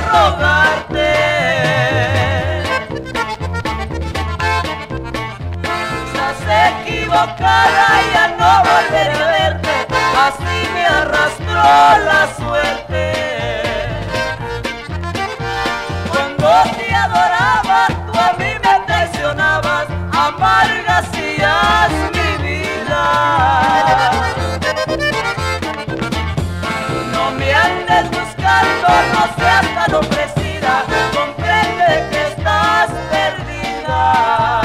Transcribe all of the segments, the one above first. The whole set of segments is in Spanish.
rogarte. Estás equivocada, ya no volveré a verte, así me arrastró la suerte. Cuando te adoraba, tú a mí me traicionabas, amarga hacías mi vida. No me andes buscando, no seas tan ofrecida, comprende que estás perdida.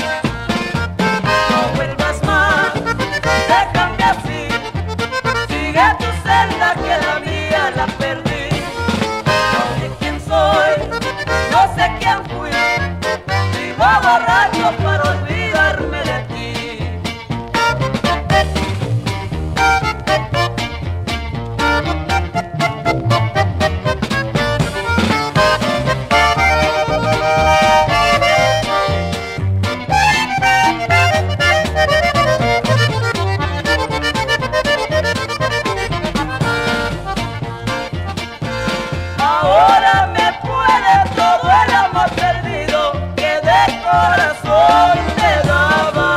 No vuelvas más, déjame así, sigue tu senda que la mía la perdí. No sé quién soy, no sé quién fui, vivo borracho para olvidarme de ti. Ahora me puede todo el amor perdido que de corazón te daba.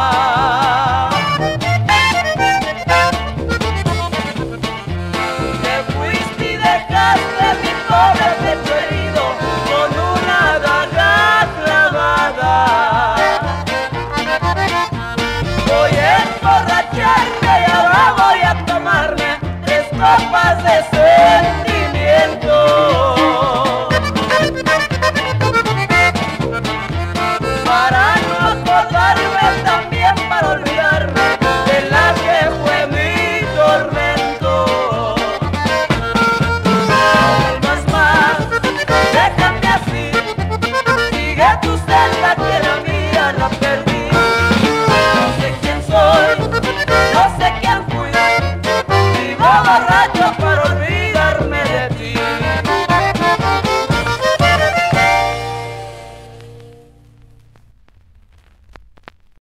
Te fuiste y dejaste mi pobre pecho herido con una daga clavada. Voy a emborracharme y ahora voy a tomarme 3 copas de cerveza.